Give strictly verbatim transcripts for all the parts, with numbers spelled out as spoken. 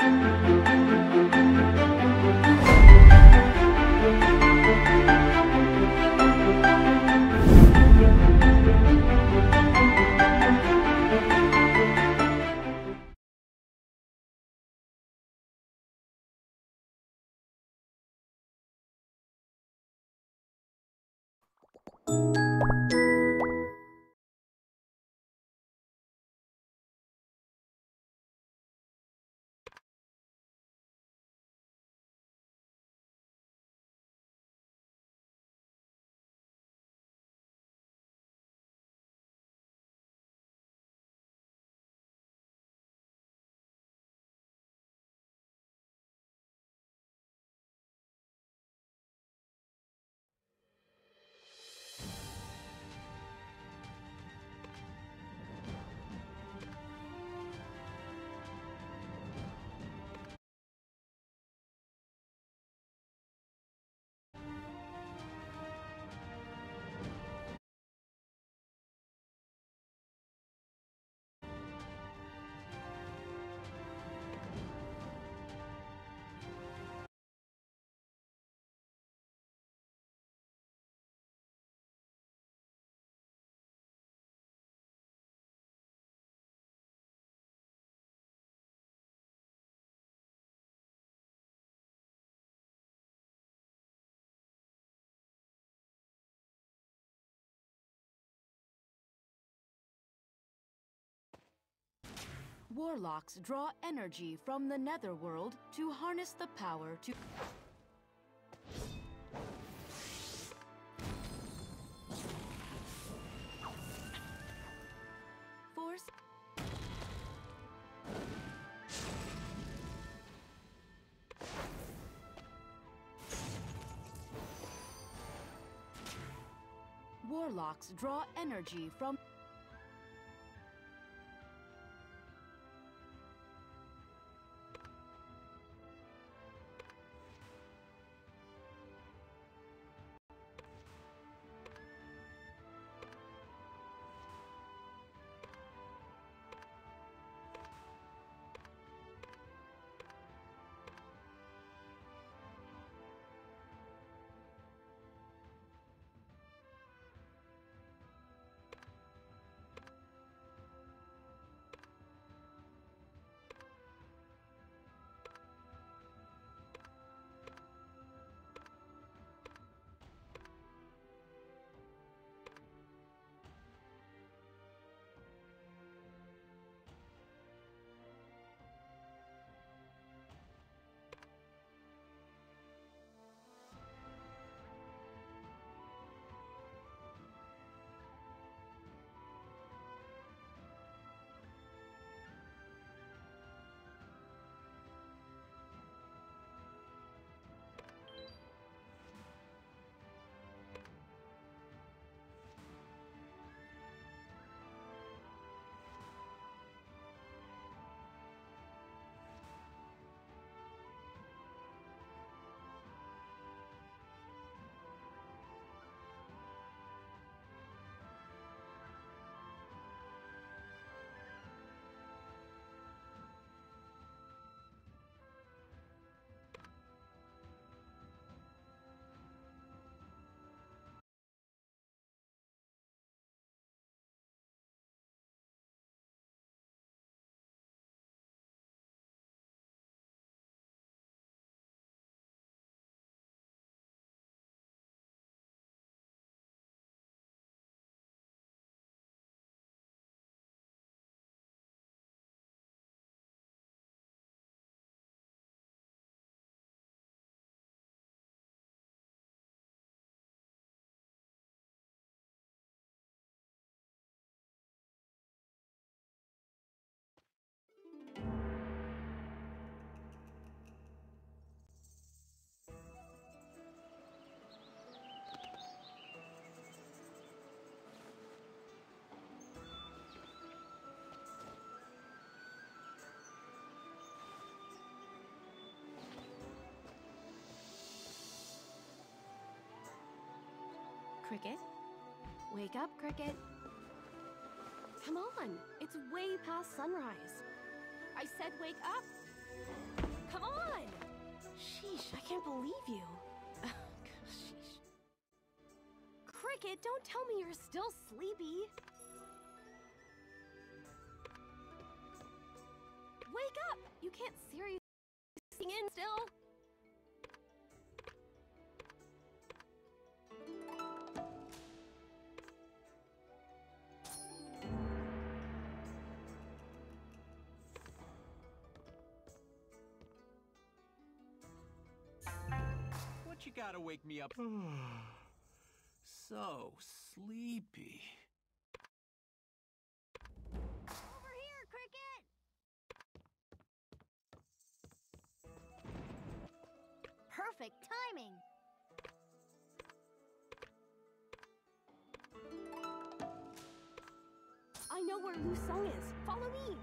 Warlocks draw energy from the Netherworld to harness the power to... Force... Warlocks draw energy from... Cricket? Wake up, Cricket. Come on, it's way past sunrise. I said wake up. Come on! Sheesh, I can't believe you. Sheesh. Cricket, don't tell me you're still sleepy. Wake up! You can't seriously sing in still. What you gotta wake me up? So sleepy. Over here, Cricket! Perfect timing. I know where Lu Sung is. Follow me.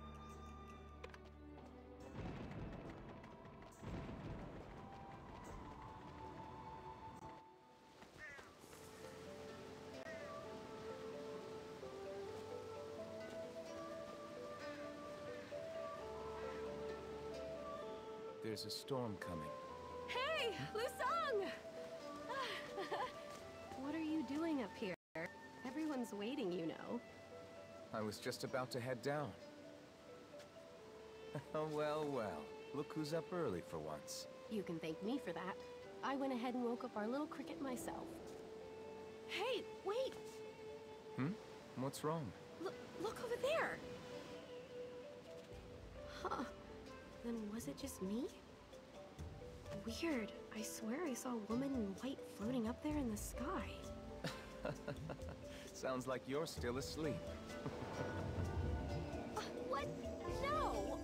There's a storm coming. Hey, Lu Sung! What are you doing up here? Everyone's waiting, you know. I was just about to head down. Oh, well, well. Look who's up early for once. You can thank me for that. I went ahead and woke up our little Cricket myself. Hey, wait! Hmm? What's wrong? Look, look over there! Huh. Then was it just me? Weird. I swear I saw a woman in white floating up there in the sky. Sounds like you're still asleep. Uh, what? No!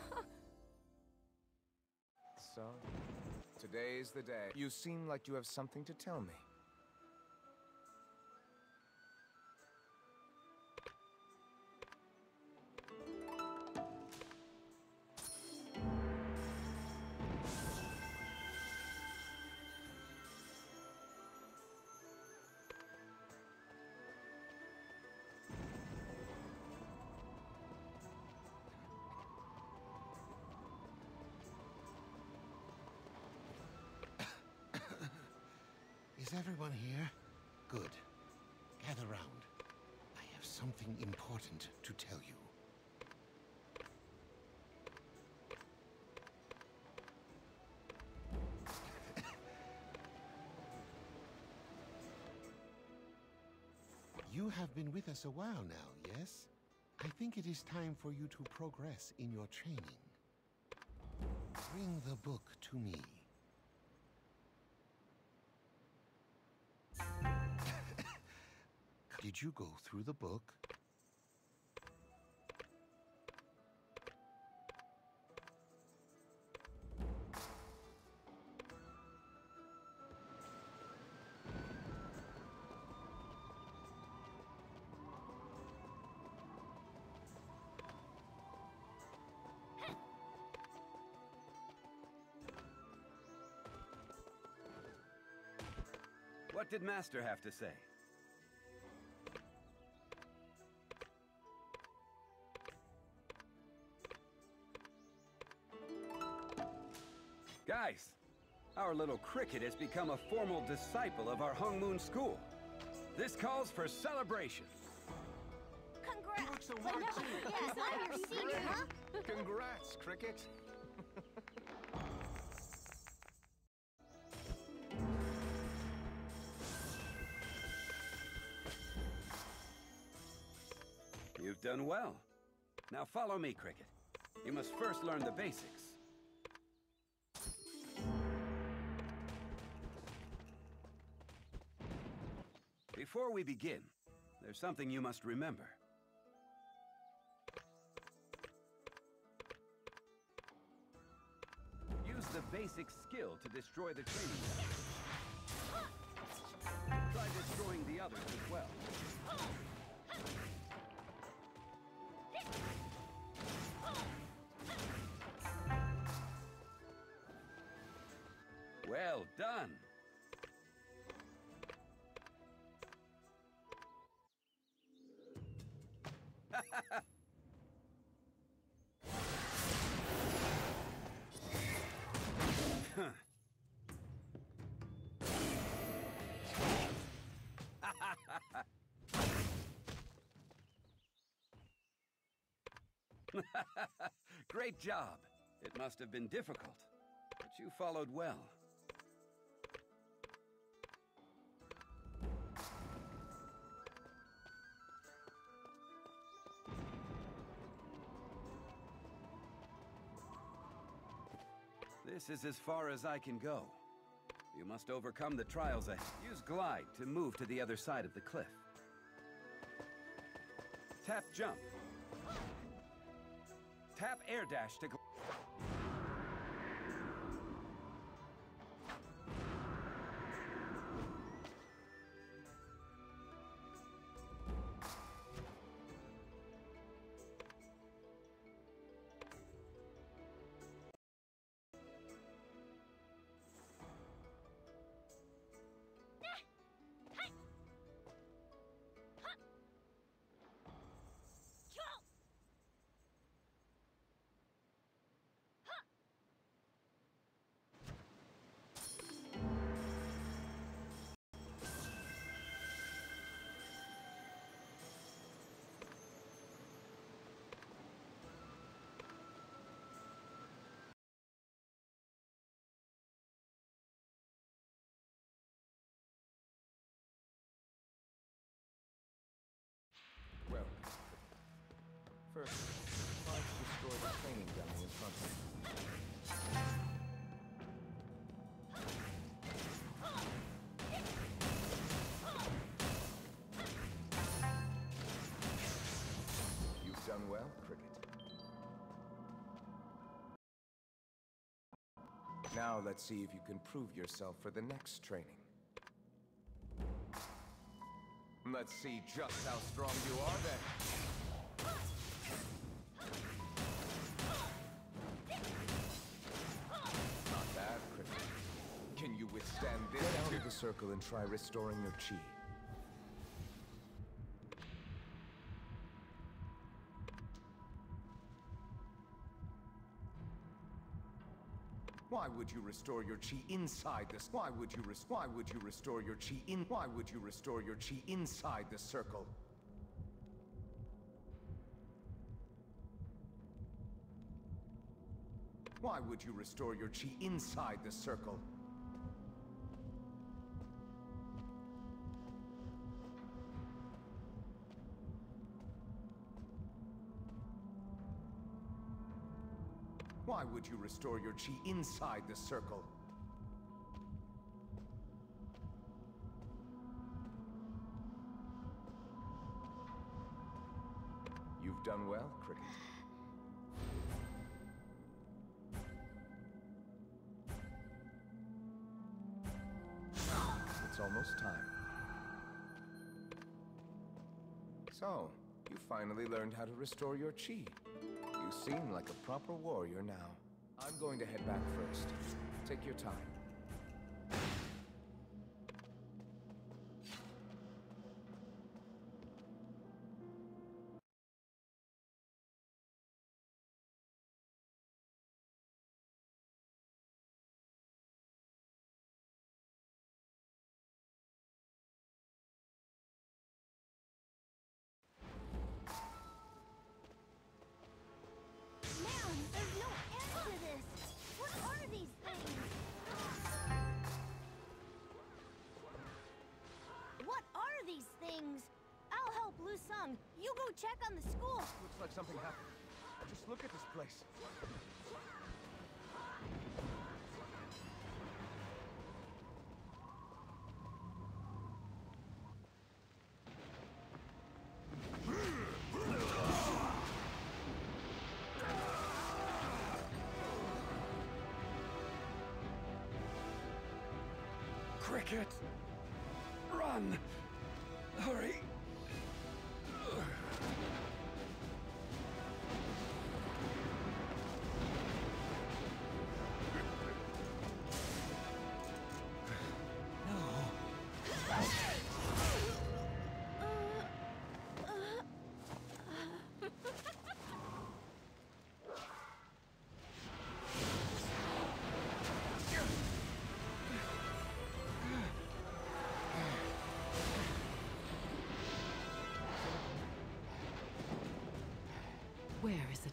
So, today's the day. You seem like you have something to tell me. Is everyone here? Good. Gather round. I have something important to tell you. You have been with us a while now, yes? I think it is time for you to progress in your training. Bring the book to me. Did you go through the book? What did Master have to say? Guys, our little Cricket has become a formal disciple of our Hung Moon School. This calls for celebration. Congrats! so But hard, no, too. yes, I'm your senior, huh? Congrats, Cricket. You've done well. Now follow me, Cricket. You must first learn the basics. Before we begin, there's something you must remember. Use the basic skill to destroy the training ground. Try destroying the others as well. Well done! Great job. It must have been difficult, but you followed well. This is as far as I can go. You must overcome the trials ahead. Use glide to move to the other side of the cliff. Tap jump. Tap air dash to... Well, first, try to destroy the training dummy in front of you. You've done well, Cricket. Now let's see if you can prove yourself for the next training. Let's see just how strong you are then. Not bad, Cricket. Can you withstand this? Get out of the circle and try restoring your chi. Why would you restore your chi inside this? Why would you res- Why would you restore your chi in? Why would you restore your chi inside the circle? Why would you restore your chi inside the circle? Why would you restore your chi inside the circle? You've done well, Cricket. It's almost time. So, you finally learned how to restore your chi. You seem like a proper warrior now. I'm going to head back first. Take your time. Man, there's no end to this! What are these things? What are these things? I'll help Lu Sung. You go check on the school. Looks like something happened. Just look at this place. Cricket! Run! Hurry!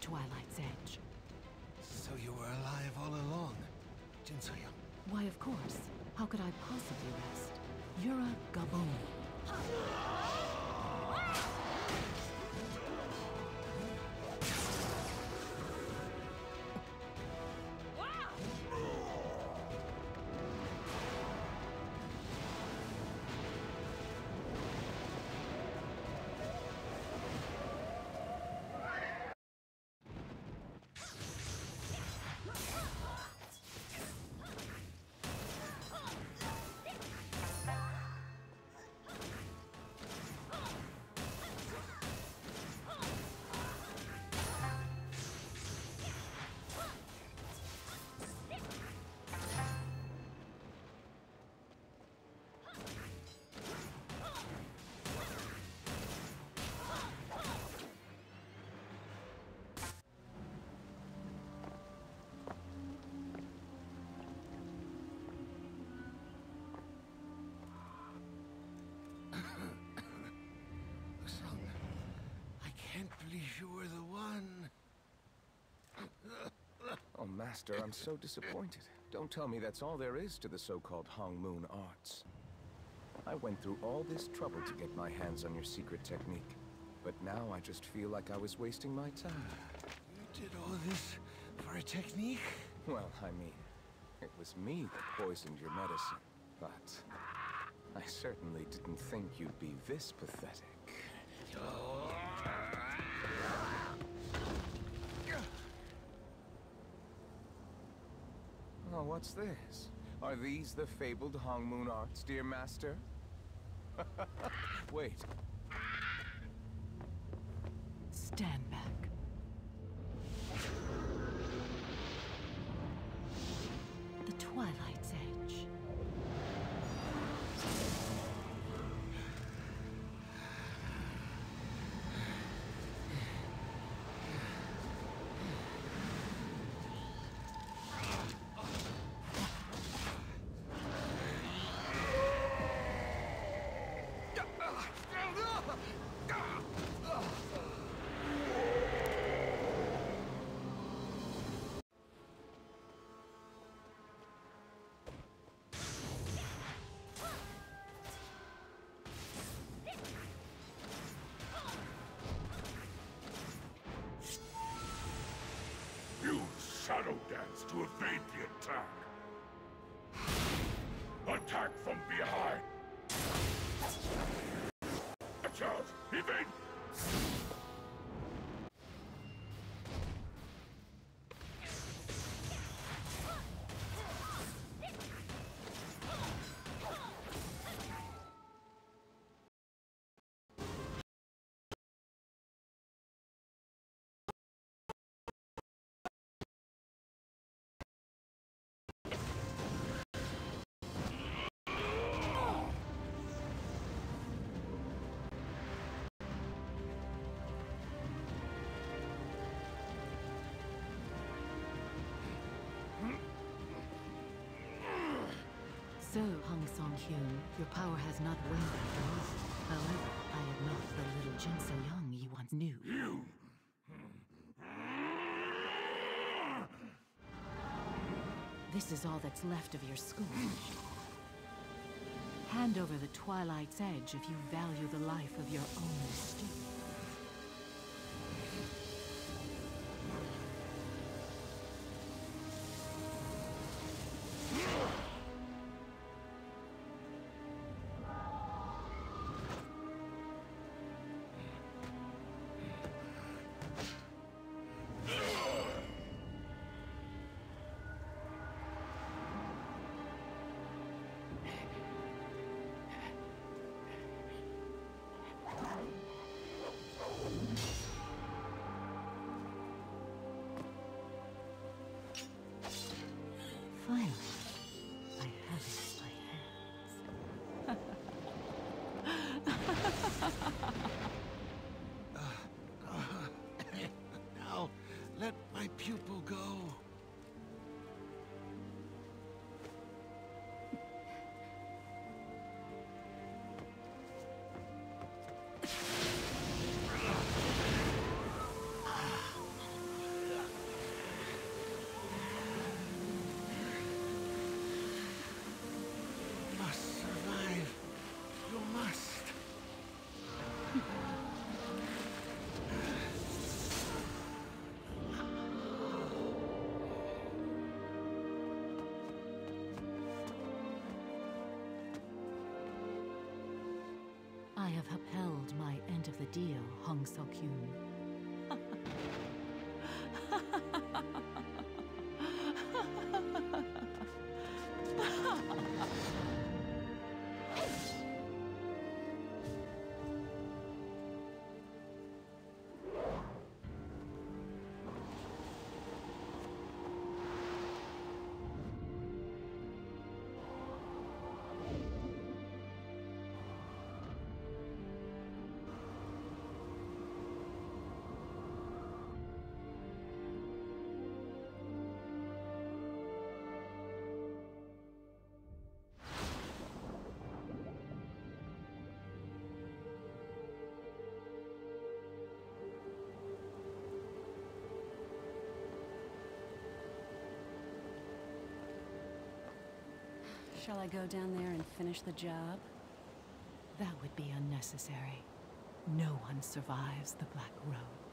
Twilight's Edge. So you were alive all along, Jinsoyoung. Why, of course. How could I possibly rest? You're a Gaboon. You were the one. Oh, Master, I'm so disappointed. Don't tell me that's all there is to the so-called Hongmoon arts. I went through all this trouble to get my hands on your secret technique. But now I just feel like I was wasting my time. You did all this for a technique? Well, I mean, it was me that poisoned your medicine. But I certainly didn't think you'd be this pathetic. Oh, what's this? Are these the fabled Hongmoon arts, dear Master? Wait. Stand back. The Twilight's Edge. Shadow dance to evade the attack. Attack from behind. Watch out! Evade! So, Hong Song-hyun, your power has not waned after all. However, I am not the little Jin So-young you once knew. You! This is all that's left of your school. Hand over the Twilight's Edge if you value the life of your own student. Finally, I have it in my hands. Now, let my pupil go. have upheld my end of the deal, Hong Seok-yoon. Shall I go down there and finish the job? That would be unnecessary. No one survives the Black Road.